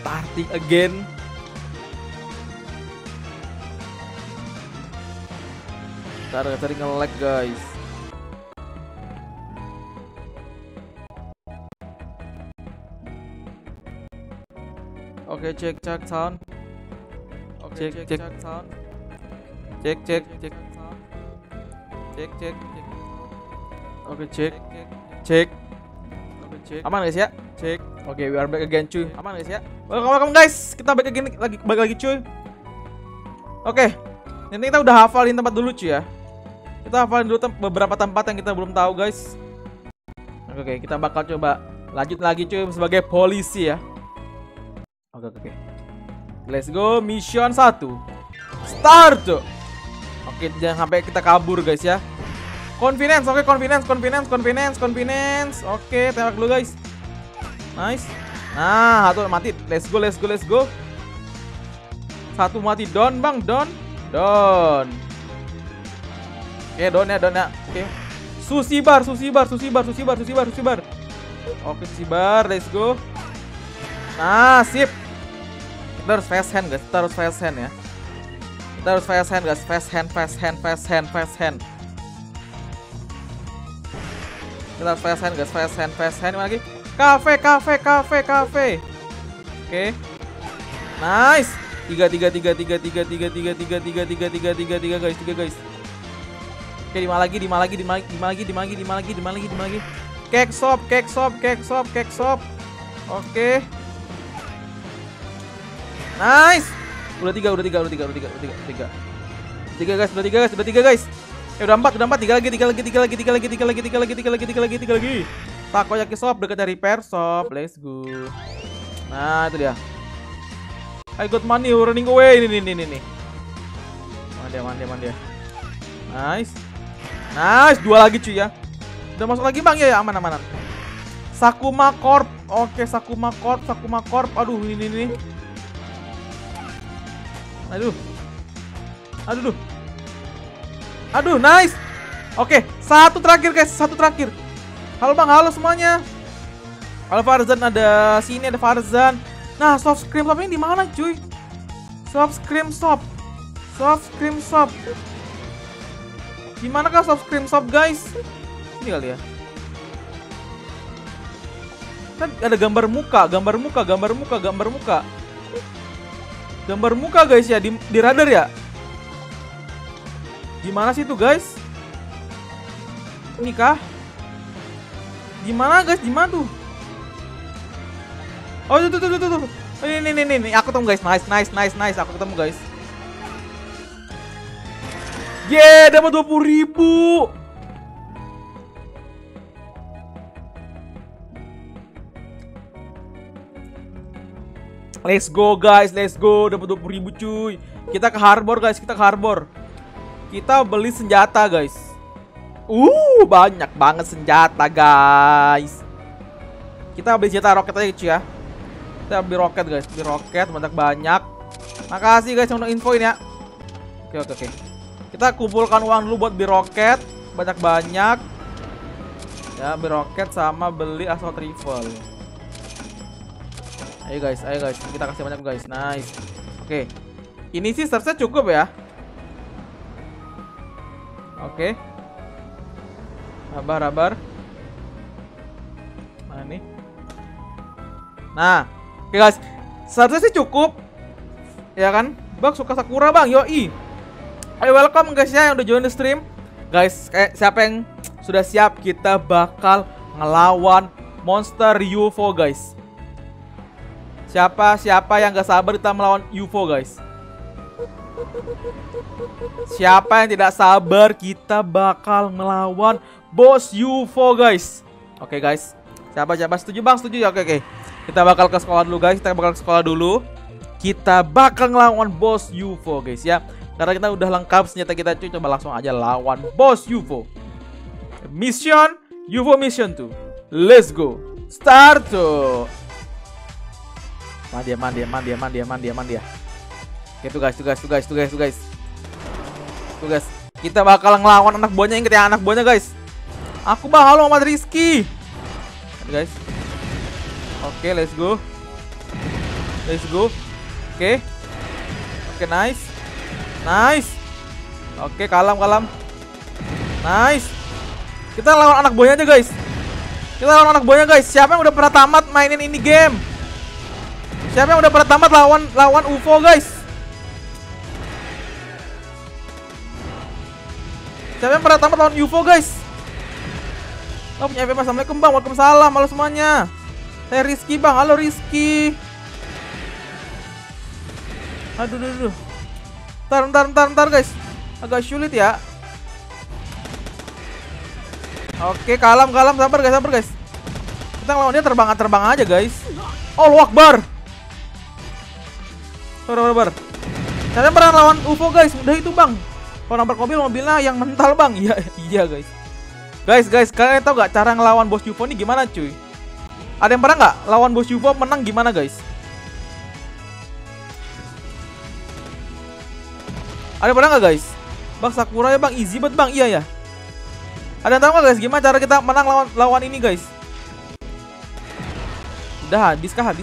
starting again. Cari nge-lag guys. Oke, cek sound. Oke, cek sound. Cek. Oke, cek. Aman guys ya? Cek. Oke, we are back again cuy. Aman guys ya? Welcome guys. Kita balik lagi cuy. Oke. Ini kita udah hafalin tempat dulu cuy ya. Kita hafalin dulu beberapa tempat yang kita belum tahu guys. Oke, kita bakal coba lanjut lagi cuy sebagai polisi ya. Oke. Let's go, mission 1. Start. Oke, jangan sampai kita kabur guys ya. Confidence, oke, confidence. Oke, tembak dulu guys. Nice. Nah, satu mati. Let's go. Satu mati, down bang, down. Oke, down ya. Oke. Sushi bar. Oke, sushi bar, let's go. Nah, sip. Kita harus fast hand guys, Kita harus fast hand guys. Fast hand. Kita harus fast hand guys, fast hand lagi. Cafe. Oke. Nice. 3 guys. Oke, 5 lagi. Cake shop. Oke. Nice. Udah 3 guys. Udah 4. 3 lagi. Takoyaki shop dekat dari repair shop. Let's go. Nah, itu dia. I got money running away. Ini. Mana dia. Nice. 2 lagi cuy ya. Udah masuk lagi bang ya, aman. Sakuma Corp. Oke, Sakuma Corp. Aduh, ini. Aduh, nice. Oke, satu terakhir guys, Halo bang, halo semuanya. Halo Farzan, ada sini ada Farzan. Nah, soft cream shop ini di mana cuy? Soft cream shop. Gimana kah soft cream shop guys? Ini kali ya. Kan ada gambar muka guys ya di radar ya. Gimana sih itu guys? Ini kah? Gimana guys? Gimana tuh? Oh tuh. Ini aku ketemu guys. Nice. Aku ketemu guys. Yeah, dapat 20.000. Let's go guys, dapat 20.000 cuy. Kita ke harbor guys, Kita beli senjata guys. Banyak banget senjata guys. Kita beli senjata roket aja cuy ya. Kita beli roket guys, banyak. Makasih guys untuk infoin ya. Oke. Kita kumpulkan uang dulu buat beli roket banyak. Ya, beli roket sama beli assault rifle. Ayo guys, kita kasih banyak guys. Nice. Oke. Ini sih seharusnya cukup ya. Oke. Sabar. Nah, ini. Nah, oke guys. Seharusnya sih cukup. Ya kan? Bang suka Sakura, Bang. Yoi. Ayo welcome guys ya yang udah join the stream. Guys, siapa yang sudah siap, kita bakal ngelawan monster UFO guys. Siapa yang gak sabar kita melawan UFO guys? Siapa yang tidak sabar, kita bakal melawan bos UFO guys. Oke guys. Siapa setuju bang? Setuju ya? Oke. Kita bakal ke sekolah dulu guys. Kita bakal ngelawan bos UFO guys ya. Karena kita udah lengkap senjata kita cuy. Coba langsung aja lawan bos UFO. Mission UFO Mission 2. Let's go. Start tuh. Man dia. Oke, tuh guys. Kita bakal ngelawan anak buahnya, inget ya anak buahnya guys. Aku bang, halo Muhammad Rizky. Guys. Oke, let's go. Let's go. Oke. Oke, nice. Nice. Oke, kalem. Nice. Kita lawan anak buahnya aja, guys. Siapa yang udah pernah tamat mainin ini game? Siapa yang udah pernah tamat lawan UFO, guys? Siapa yang pernah tamat lawan UFO, guys? Oh, punya FP. Assalamualaikum, Bang. Waalaikumsalam. Halo semuanya. Saya Rizky, Bang. Halo Rizky. Aduh. Bentar, guys. Agak sulit ya. Oke, kalem. Sabar, guys. Kita ngelawan dia terbang aja, guys. Allahu Akbar. Sabar. Saya pernah lawan UFO, guys. Udah itu, Bang. Kalau nabrak mobilnya yang mental, Bang. Iya, guys. Guys, kalian tahu gak cara ngelawan bos UFO ini gimana, cuy? Ada yang pernah nggak lawan bos UFO menang gimana, guys? Ada yang pernah nggak, guys? Bang Sakura ya, Bang. Easy banget, Bang. Iya ya. Ada yang tahu nggak, guys, gimana cara kita menang lawan ini, guys? Udah habis kah?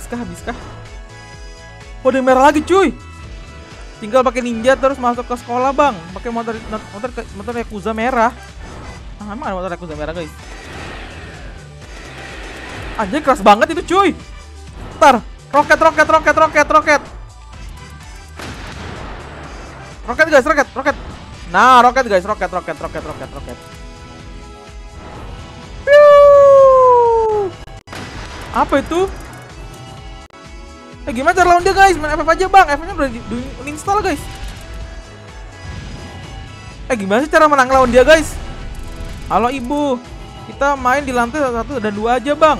Oh, dia merah lagi, cuy. Tinggal pakai ninja terus masuk ke sekolah, Bang. Pakai motor Yakuza merah. Emang ada motor Yakuza merah, guys? Anjir, keras banget itu, cuy. Ntar, roket. Roket, guys, roket. Nah, roket, guys, roket. Apa itu? Gimana cara lawan dia, guys? Main FF aja, Bang. FF-nya udah di-install, guys. Gimana sih cara menang lawan dia, guys? Halo, Ibu. Kita main di lantai 1 dan 2 aja, Bang.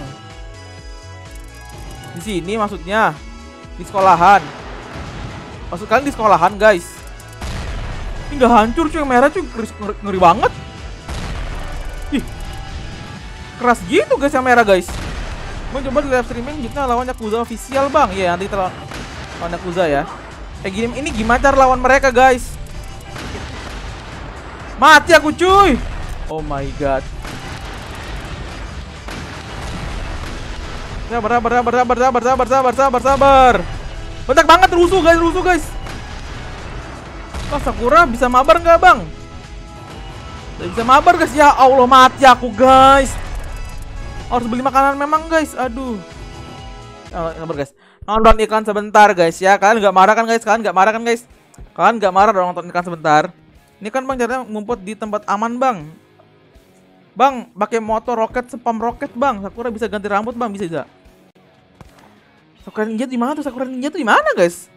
Di sini maksudnya. Di sekolahan. Maksud kalian di sekolahan, guys. Ini nggak hancur, cuy. Yang merah, cuy. Ngeri banget. Ih. Keras gitu, guys, yang merah, guys. Mau coba di live streaming kita lawan Yakuza official, Bang. Iya, nanti kita lawan Yakuza ya. Ini gimana cara lawan mereka, guys? Mati aku, cuy. Oh my god. Sabar. Bentak banget, rusuh, guys. Wah, Sakura bisa mabar nggak, Bang? Bisa mabar, guys. Ya Allah, mati aku, guys. Harus beli makanan memang, guys. Aduh. Sabar, guys. Nonton iklan sebentar, guys, ya. Kalian nggak marah kan, guys? Kalian nggak marah dong nonton iklan sebentar. Ini kan, Bang, caranya ngumpet di tempat aman, Bang. Bang, pakai motor roket, spam roket, Bang. Sakura bisa ganti rambut, Bang. Bisa juga. Sakura Ninja di mana tuh? Di mana, guys?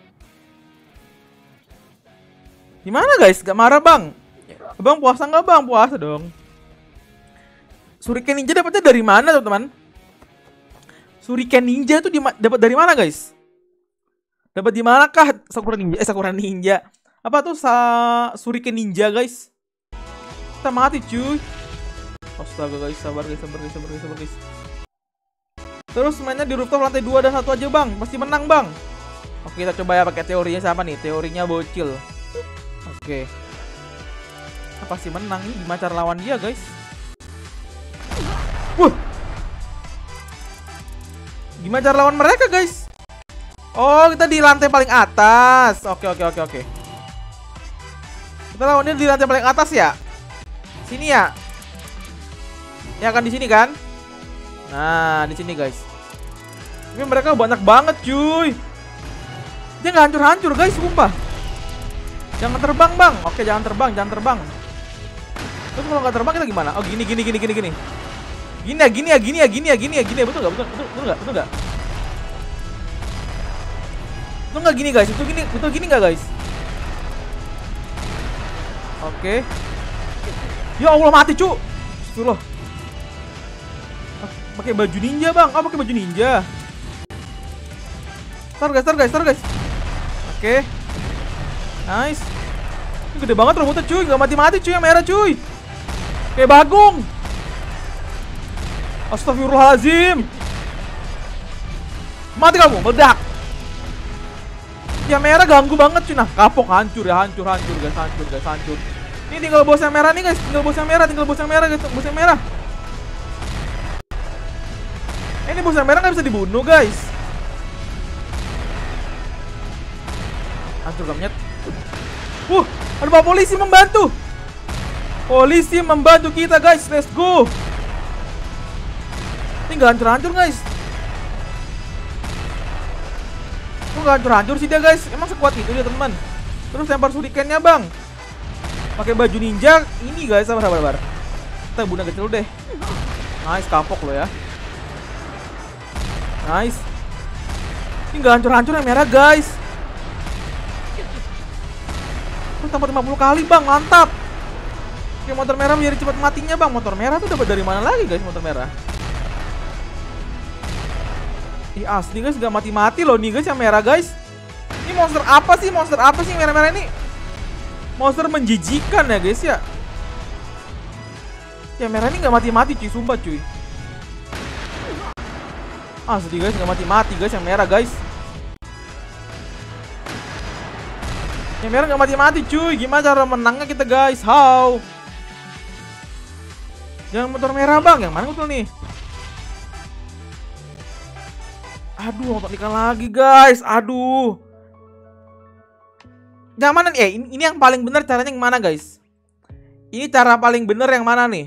Di mana, guys? Gak marah, Bang. Bang, puasa nggak, Bang? Puasa dong. Shuriken Ninja dapatnya dari mana, teman-teman? Shuriken Ninja itu dapat dari mana, guys? Dapat di manakah Sakura Ninja? Apa tuh Shuriken Ninja, guys? Kita mati, cuy. Astaga, guys, sabar, guys. Terus mainnya di rooftop lantai 2 dan 1 aja, Bang. Pasti menang, Bang. Oke, kita coba ya pakai teorinya siapa nih? Teorinya bocil. Oke. Pasti menang nih. Gimana cara lawan dia, guys? Gimana cara lawan mereka, guys? Oh, kita di lantai paling atas. Oke. Kita lawannya di lantai paling atas ya. Sini ya. Ini akan di sini kan? Nah, di sini, guys. Ini mereka banyak banget, cuy. Dia nggak hancur-hancur, guys, sumpah. Jangan terbang, Bang. Oke, jangan terbang. Terus kalau nggak terbang kita gimana? Oh, gini. Gini ya. Betul nggak? Itu nggak gini, guys. Betul gini nggak, guys? Oke. Ya Allah, mati, cu. Astagfirullah. Pakai baju ninja, Bang. Oh, pakai baju ninja. Tar guys. Oke. Nice. Ini gede banget robotnya, cuy. Nggak mati-mati, cuy. Yang merah, cuy. Kayak Bagong. Astagfirullahaladzim. Mati kamu, meledak. Yang merah ganggu banget, cuy. Nah, kapok, hancur, guys. Ini tinggal bos yang merah nih, guys. Tinggal bos yang merah, guys. Bos yang merah. Ini bos yang merah nggak bisa dibunuh, guys. Hancur gamnyet. Ada bawa polisi membantu. Polisi membantu kita guys. Let's go. Ini nggak hancur-hancur guys. Kok nggak hancur-hancur sih dia guys? Emang sekuat itu dia teman. Terus lempar shurikennya bang. Pakai baju ninja. Ini guys, sabar. Kita bunuh kecil deh. Nice, kapok lo ya. Nice. Ini nggak hancur-hancur yang merah guys. Tambah 50 kali bang, mantap. Oke, motor merah menjadi cepat matinya bang. Motor merah tuh dapat dari mana lagi guys motor merah? Ih asli guys, gak mati-mati loh nih guys yang merah guys. Ini monster apa sih? Monster apa sih merah-merah ini? Monster menjijikan ya guys ya. Yang merah ini gak mati-mati cuy, sumpah cuy. Asli guys, gak mati-mati guys yang merah guys. Yang merah gak mati-mati cuy. Gimana cara menangnya kita guys? How? Yang motor merah bang. Yang mana betul nih? Aduh, motor ikan lagi guys. Aduh. Yang mana nih? Ini yang paling benar caranya yang mana guys? Ini cara paling benar yang mana nih?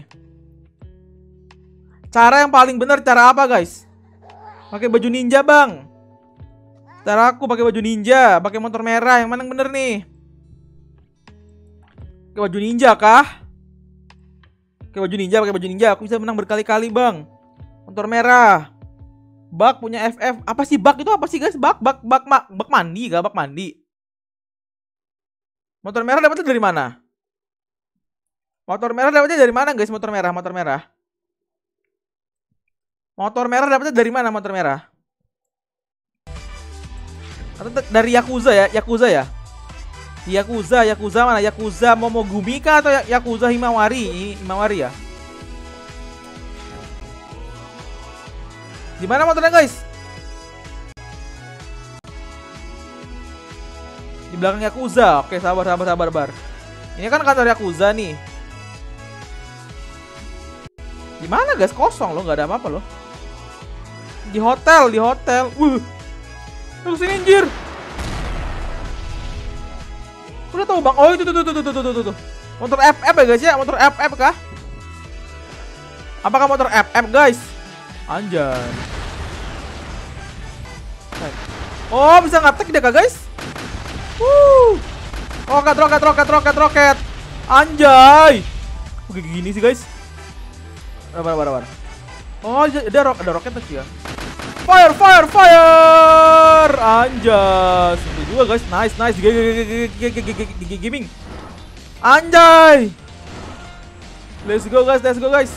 Cara yang paling benar cara apa guys? Pakai baju ninja bang. Cara aku pakai baju ninja, pakai motor merah, yang mana yang bener nih? Pakai baju ninja kah? Pakai baju ninja, aku bisa menang berkali-kali bang. Motor merah. Bak punya FF. Apa sih bak itu apa sih guys? Bak mandi kah? Bak mandi. Motor merah dapetnya dari mana? Motor merah dapetnya dari mana guys? Motor merah. Motor merah dapetnya dari mana motor merah? Atau dari Yakuza ya? Yakuza mana? Yakuza Momogumi kah atau Yakuza Himawari? Himawari ya? Di mana motornya guys? Di belakang Yakuza. Oke, sabar. Ini kan kantor Yakuza nih. Di mana guys? Kosong loh, nggak ada apa-apa loh. Di hotel. Terus ini anjir. Udah tahu bang. Oh itu tuh. Motor FF ya guys ya. Motor FF kah? Apakah motor FF guys? Anjay. Oh bisa ngetek dia kah guys? Roket. Anjay. Oke gini sih guys. Barbar. Oh ada roket tuh ya. Fire. Anjay. Itu juga guys. Nice. Gaming. Anjay. Let's go guys.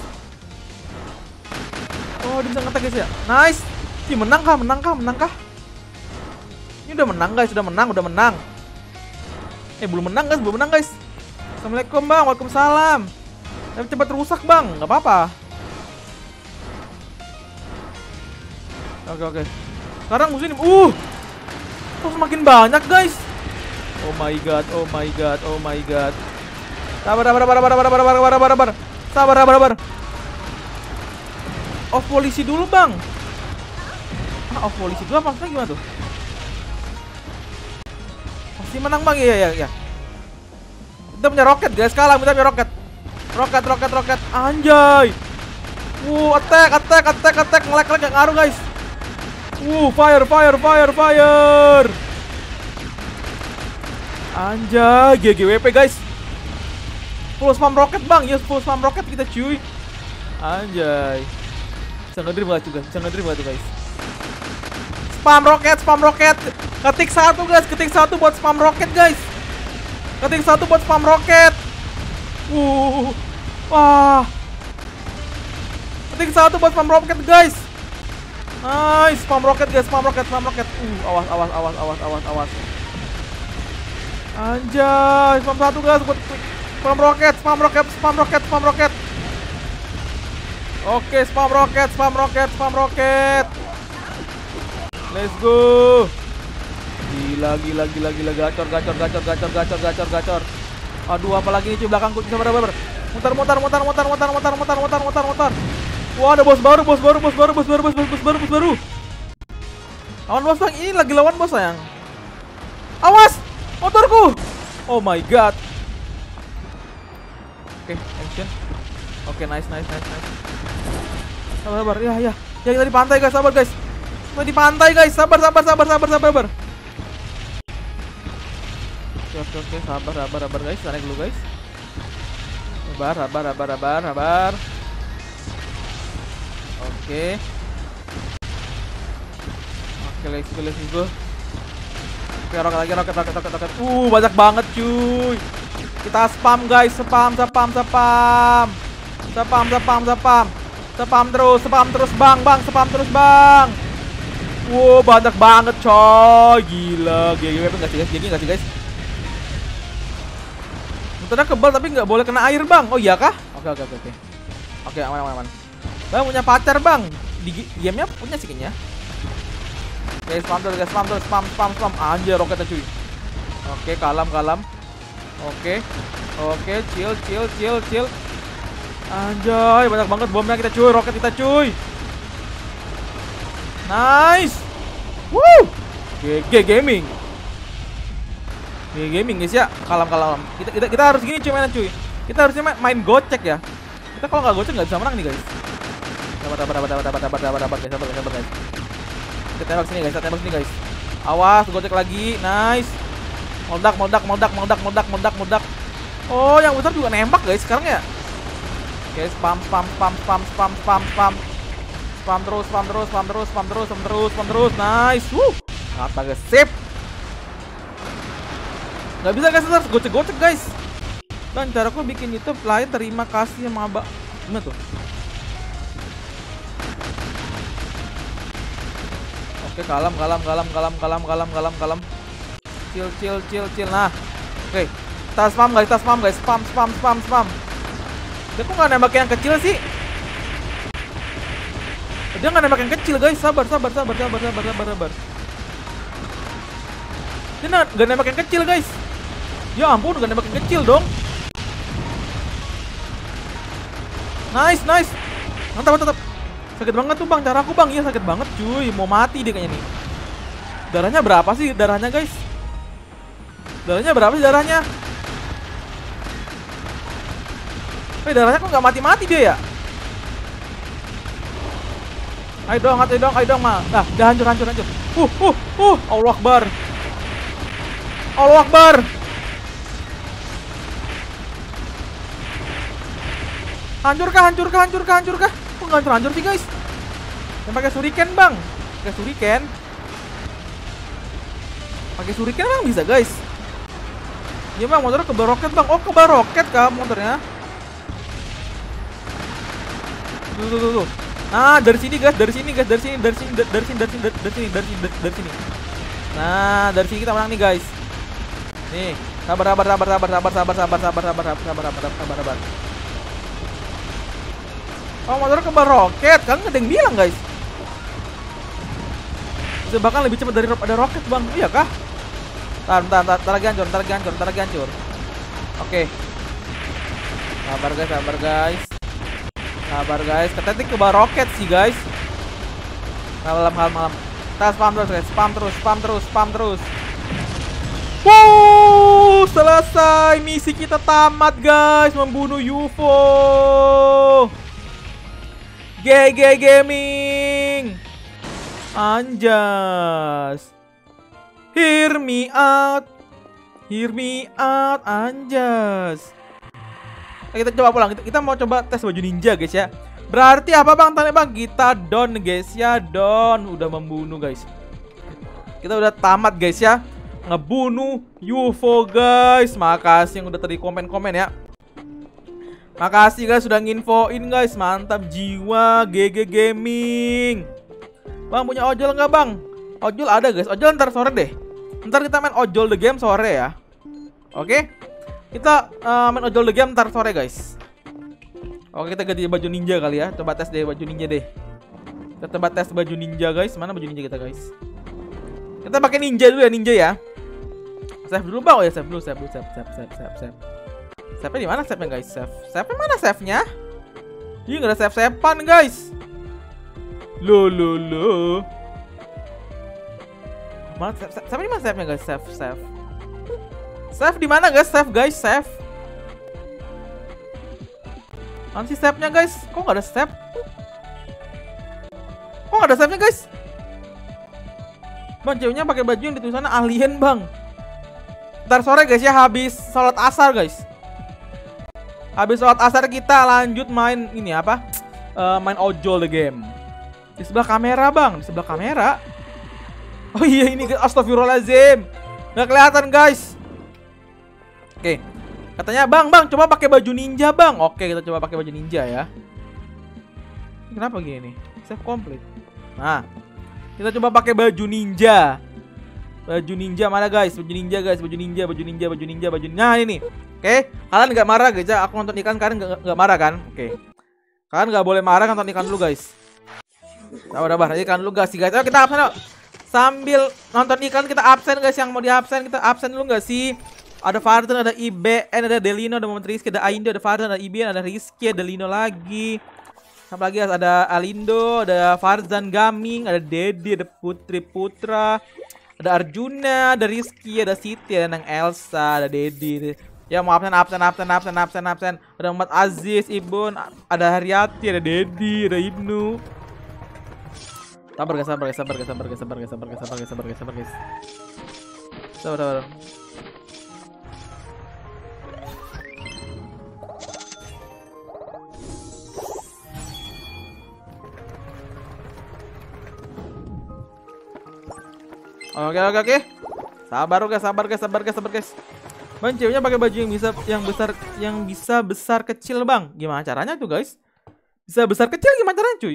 Oh, dia bisa ngetek guys ya. Nice. Ini menang kah? Ini udah menang guys, udah menang. Belum menang guys. Assalamualaikum bang, waalaikumsalam. Cepat rusak bang, nggak apa-apa. Oke. Sekarang musuh ini, kok semakin banyak guys. Oh my god. Sabar. Off polisi dulu bang. Off polisi dulu apa maksudnya gimana tuh? Pasti menang bang, iya. Kita punya roket guys, kalah kita punya roket. Roket. Anjay. Attack. Ngelek gak ngaruh guys. Fire. Anjay, GGWP guys. Full spam roket bang, yes full spam roket kita cuy. Anjay. Bisa ngedream gak tuh guys? Spam roket. Ketik satu guys, buat spam roket guys. Wah. Ketik satu buat spam roket guys. Nice, spam roket guys, spam roket. Awas. Anjay, spam satu guys buat spam roket. Oke, spam roket. Let's go. Gila. Gacor. Aduh, apalagi ini cuy belakangku. Sabar. Mutar. Wah, ada bos baru. Lawan bos bang, ini lagi lawan bos sayang. Awas. Motorku. Oh my god. Oke, action. Oke, nice. Sabar. Ya. Ya, kita di pantai guys, sabar guys. Kita di pantai guys, sabar. Oke, sabar guys, naik dulu guys. Sabar. Oke, let's go. Oke, roket. Banyak banget cuy. Kita spam guys, spam terus bang. Wow, banyak banget coy. Gila, GG enggak sih guys? Motornya kebal tapi nggak boleh kena air bang. Oh iya kah? Oke, aman. Bang punya pacar bang. Di gamenya punya sih kayaknya. Oke, spam terus, spam. Anjir, roketnya cuy. Oke, kalem. Oke, chill. Anjay, banyak banget bomnya kita cuy, roket kita cuy. Nice. Woo. GG Gaming guys ya. Kalem. Kita harus gini cuy mainan cuy. Kita harusnya main gocek ya. Kita kalau nggak gocek nggak bisa menang nih guys. Sabar guys. Kita tembak sini guys. Awas, gocek lagi. Nice. Meledak. Oh, yang besar juga nembak guys sekarang ya. Oke, spam terus. Nice. Kata guys, sip. Gak bisa guys, harus gocek guys. Bang, caraku bikin YouTube lain terima kasih sama abang. Gimana tuh? Oke, kalem. Chill. Nah, oke. Kita spam guys. Spam. Dia kok nggak nembak yang kecil sih? Dia nggak nembak yang kecil guys. Sabar. Dia nggak nembak yang kecil guys. Ya ampun, nggak nembak yang kecil dong. Nice. Mantap. Sakit banget tuh bang, caraku bang. Iya sakit banget cuy. Mau mati dia kayaknya nih. Darahnya berapa sih darahnya guys? Darahnya? Darahnya kok nggak mati dia ya? Ayo dong mah. Nah, udah hancur. Allah Akbar. Hancur kah? Kok nggak hancur sih guys? Yang pakai shuriken bang. Pakai shuriken bang bisa guys. Iya bang, motornya kebal roket bang. Oh, kebal roket kah motornya? Tuh. Nah, dari sini. Nah, dari sini kita menang nih guys. Nih, sabar. Oh, motornya kebal roket, kan nggak ada yang bilang guys. Bisa bahkan lebih cepat dari roket bang. Iya kah? Ntar lagi hancur. Oke. Sabar guys. Ketetik ke bawah roket sih guys. Malam. Kita spam terus guys. Spam terus. Wow, selesai. Misi kita tamat guys. Membunuh UFO. GG Gaming. Anjas. Hear me out, anjas. Kita coba pulang. Kita mau coba tes baju ninja guys ya. Berarti apa bang? Tanya bang. Kita down guys ya. Down. Udah membunuh guys. Kita udah tamat guys ya. Ngebunuh UFO guys. Makasih yang udah tadi komen-komen ya. Makasih guys sudah nginfoin guys. Mantap jiwa. GG Gaming. Bang punya ojol nggak bang? Ojol ada guys. Ojol ntar sore deh. Ntar kita main ojol the game sore ya. Oke. Kita main ojol the game ntar sore guys. Oke, kita ganti baju ninja kali ya. Coba tes deh baju ninja deh. Kita coba tes baju ninja guys. Mana baju ninja kita guys? Kita pakai ninja dulu ya, ninja ya. Save dulu bang. Oh ya, save dulu. Save. Save-nya di mana save-nya guys? Save-nya mana save-nya? Ih, nggak ada save-savean guys. Lo. Mana save-nya guys? Save. Save di mana guys? Save guys, save. Mana sih save-nya guys? Kok nggak ada save? Kok nggak ada save-nya guys? Bang, ceweknya pakai baju yang ditulisannya alien bang. Ntar sore guys ya, habis sholat asar guys. Habis sholat asar kita lanjut main ini apa? Main ojol the game. Di sebelah kamera bang, di sebelah kamera. Oh iya ini astagfirullahaladzim. Nggak kelihatan guys. Oke. Katanya bang coba pakai baju ninja bang. Oke kita coba pakai baju ninja ya. Kenapa gini? Save complete. Nah. Kita coba pakai baju ninja. Baju ninja mana guys? Baju ninja guys, baju ninja. Nah ini. Oke, kalian nggak marah guys ya? Aku nonton ikan, kalian nggak marah kan? Oke. Kalian nggak boleh marah nonton ikan dulu guys. Sabar, ikan dulu guys. Ayo kita absen yuk. Sambil nonton ikan kita absen guys. Yang mau di absen kita absen dulu nggak sih? Ada Farden, ada IBN, ada Delino, ada Muhammad Rizky, ada Aindo, ada Farden, ada IBN, ada Rizky, ada Lino lagi. Apa lagi ada Alindo, ada Farzan Gaming, ada Dedi, ada Putri Putra, ada Arjuna, ada Rizky, ada Siti, ada Nang Elsa, ada Dedi. Ya mau absen. Ada Muhammad Aziz, Ibun, ada Haryati, ada Dedi, ada Ibnu. Sabar guys. Sabar. Oke. Sabar guys. Bang, ceweknya pakai baju yang bisa besar kecil, Bang. Gimana caranya tuh, guys? Bisa besar kecil gimana caranya, cuy?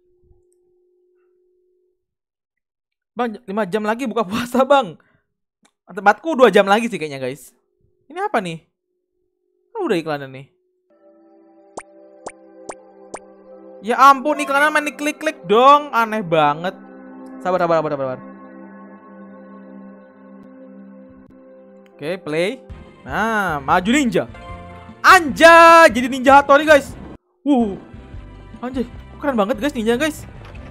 Bang, 5 jam lagi buka puasa, Bang. Tempatku 2 jam lagi sih kayaknya, guys. Ini apa nih? Oh, udah iklannya nih. Ya ampun, iklannya main klik-klik dong. Aneh banget. Sabar. Oke, play. Nah, maju ninja. Anjay, jadi ninja Hattori, guys. Anjay, keren banget guys ninja, guys.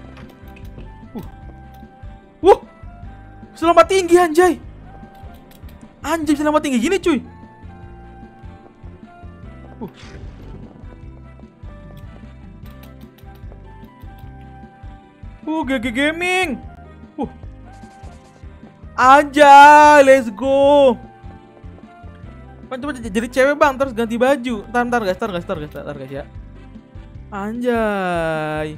Bisa lompat tinggi, anjay. Anjay, bisa lompat tinggi gini, cuy. GG Gaming. Anjay, let's go. Bang, coba jadi cewek, Bang, terus ganti baju. Ntar guys ya. Anjay.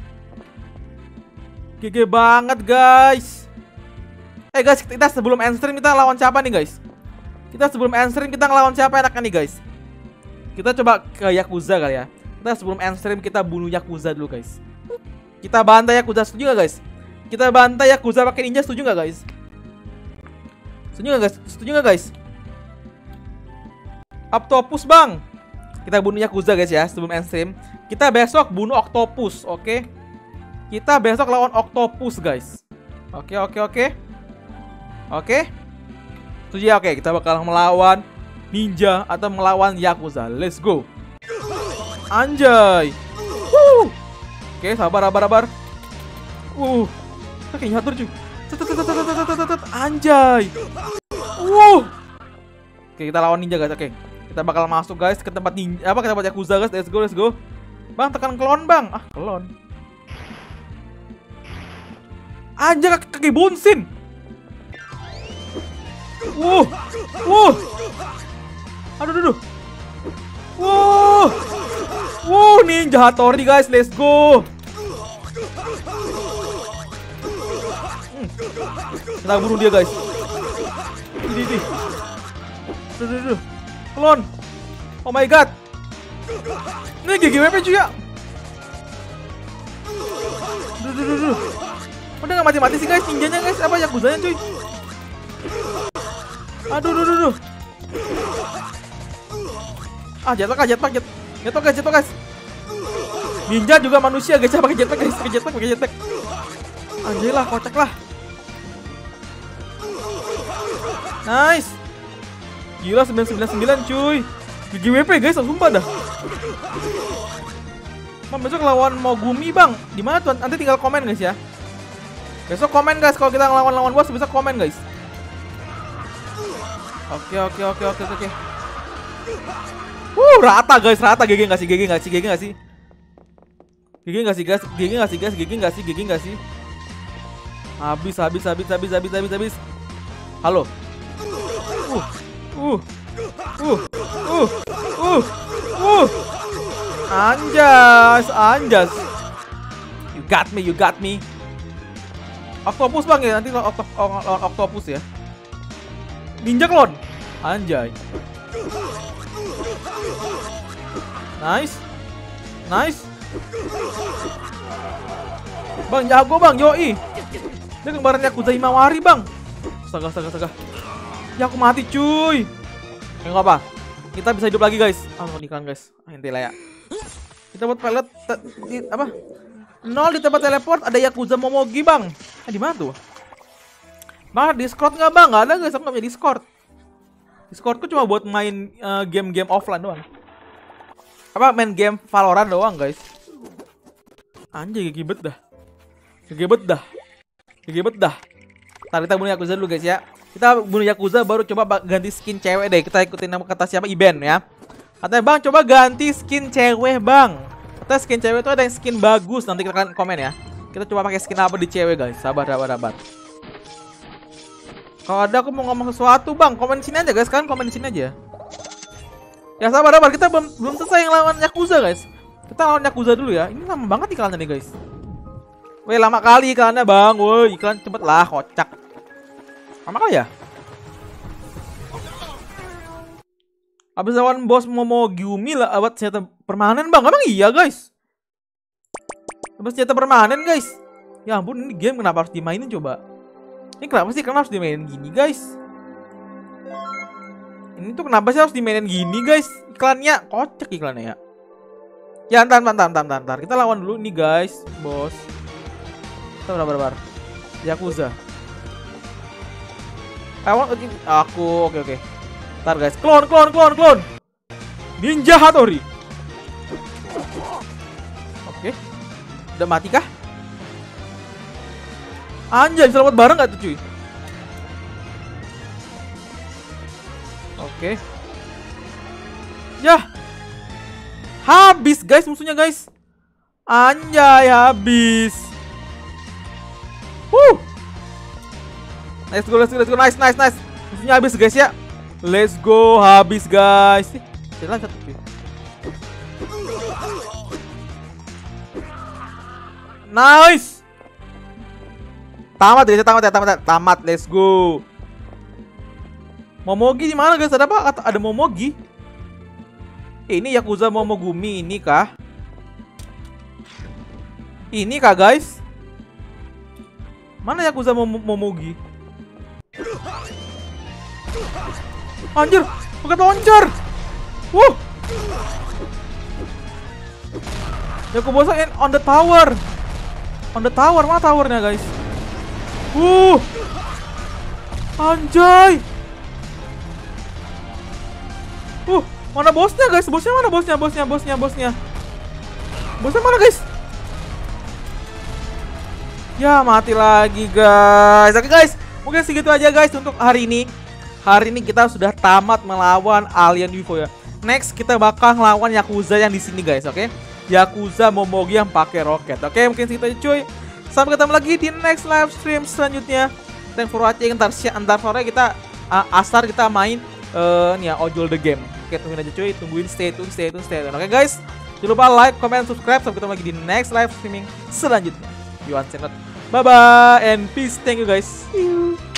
GG banget, guys. Guys, kita sebelum end stream kita lawan siapa nih, guys? Kita sebelum end stream kita ngelawan siapa enaknya nih, guys? Kita coba ke Yakuza kali ya. Kita sebelum end stream kita bunuh Yakuza dulu, guys. Kita bantai Yakuza, setuju gak, guys? Kita bantai Yakuza pakai ninja, setuju gak, guys? Setuju gak, guys? Octopus, Bang. Kita bunuh Yakuza, guys ya, sebelum end stream. Kita besok bunuh Octopus, oke? Kita besok lawan Octopus, guys. Oke. Setuju ya? Oke, kita bakal melawan ninja atau melawan Yakuza. Let's go. Anjay. Oke, sabar. Oke, nyatur cuy. Anjay. Oke, kita lawan ninja, guys. Oke. Kita bakal masuk, guys, ke tempat ninja, ke tempat Yakuza, guys. Let's go. Bang, tekan klon, Bang. Klon. Anjay, kaki bunsin. Aduh. Ninja Hattori, guys. Let's go. Kita bunuh dia, guys. Ini. Aduh. Klon. Oh my god. Ini GGWP cuy ya. Aduh. Udah gak mati-mati sih, guys. Ninjanya, guys. Apa Yakuzanya, cuy? Aduh. Jatuh, guys. Ninja juga manusia, guys. Pakai jetpack, guys. Pakai jetpack. Anjay lah, kocak lah. Nice. Gila, 999, cuy. GGWP, guys, sumpah dah. Bang, besok lawan Mogumi, Bang. Dimana tuh? Nanti tinggal komen, guys ya. Besok komen, guys. Kalau kita ngelawan bos, besok komen, guys. Oke. Rata guys, rata. GG nggak sih? GG nggak sih? Habis. Halo. Anjas. You got me. Octopus bang ya, nanti octopus ya. Ninja clone. Anjay. Nice. Bang jago bang, yoi. Dia kembaran Yakuza Himawari bang. Astaga. Ya aku mati cuy. Ya nggak apa. Kita bisa hidup lagi guys. Iklan guys. Intilah ya. Kita buat pelet apa? 0 di tempat teleport ada Yakuza Momogi bang. Di mana tuh? Bang, Discord nggak bang? Nggak ada guys, aku nggak punya Discord. Discordku cuma buat main game-game offline doang. Apa main game Valorant doang guys. Anjay gigibet dah. Ntar kita bunuh Yakuza dulu guys ya. Kita bunuh Yakuza baru coba ganti skin cewek deh. Kita ikutin nama kata siapa, Iben ya. Katanya bang coba ganti skin cewek bang. Kita skin cewek itu ada yang skin bagus. Nanti kita komen ya. Kita coba pakai skin apa di cewek guys. Sabar. Kalau ada aku mau ngomong sesuatu bang, komen di sini aja guys, kan komen di sini aja. Ya sabar. Kita belum selesai yang lawan Yakuza guys. Kita lawan Yakuza dulu ya. Ini lama banget iklannya nih guys. Weh lama kali iklannya bang. Woi iklan cepet lah, kocak. Lama kali ya. Abis lawan bos Momogumi lah, awat senjata permanen bang. Emang iya guys? Abis senjata permanen guys. Ya ampun, ini game kenapa harus dimainin coba? Ini kenapa sih harus dimainin gini guys? Ini tuh kenapa sih harus dimainin gini guys? Iklannya kocak iklannya ya. Ya ntar. Kita lawan dulu nih guys, bos. Sabar. Yakuza. Aku oke. Ntar guys, clone. Ninja Hattori. Oke. Udah mati kah? Anjay, bisa lewat bareng gak tuh cuy? Oke. Yah. Habis guys musuhnya guys. Anjay, habis. Let's go. Nice. Musuhnya habis guys ya. Let's go, habis guys. Jalan satu cuy. Nice. Tamat, let's go. Momogi di mana guys? Ada apa? Ada Momogi. Ini Yakuza Momogumi ini kah? Ini kah guys? Mana Yakuza Momogi? Anjir, roket launcher. Yakuza on the tower. Mana towernya guys? Anjay. Mana bosnya guys? Bosnya mana guys? Ya mati lagi guys. Oke guys, mungkin segitu aja guys untuk hari ini. Hari ini kita sudah tamat melawan alien UFO ya. Next kita bakal ngelawan Yakuza yang di sini guys, oke? Yakuza Momogi yang pakai roket. Oke, mungkin segitu aja cuy. Sampai ketemu lagi di next live stream selanjutnya. Thanks for watching. Ntar sore kita asar kita main nih ya, Ojol the game. Oke, tungguin aja cuy. Tungguin, stay tune. Oke guys, jangan lupa like, comment, subscribe. Sampai ketemu lagi di next live streaming selanjutnya. Yuan Senot. Bye bye and peace. Thank you guys. See you.